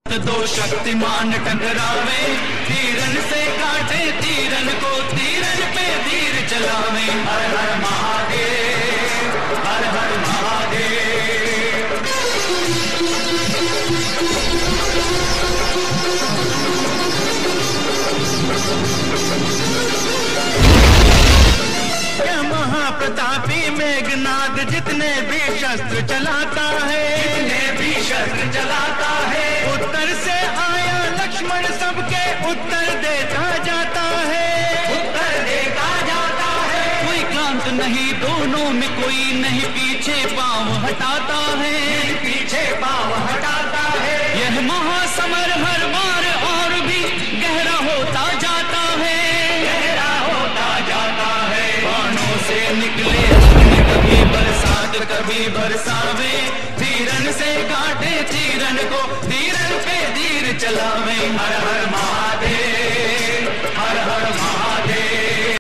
दो शक्तिमान टकरावे, तीरन से काटे तीरन को, तीरन पे तीर चलावे। हर हर महादेव, हर हर महादेव। क्या महाप्रतापी मेघनाद जितने भी शस्त्र चलाता है, जितने भी शस्त्र चलाता है। उत्तर से आया लक्ष्मण सबके उत्तर देता जाता है, उत्तर देता जाता है। कोई क्लांत नहीं दोनों में, कोई नहीं पीछे पांव हटाता है, पीछे पांव हटाता है। यह महासमर हर बार और भी गहरा होता जाता है, गहरा होता जाता है। बाणों से निकले अग्नि, कभी बरसात कभी बरसावे, तीरन से काटे तीरन को, तीरन पे तीर चलावे। हर हर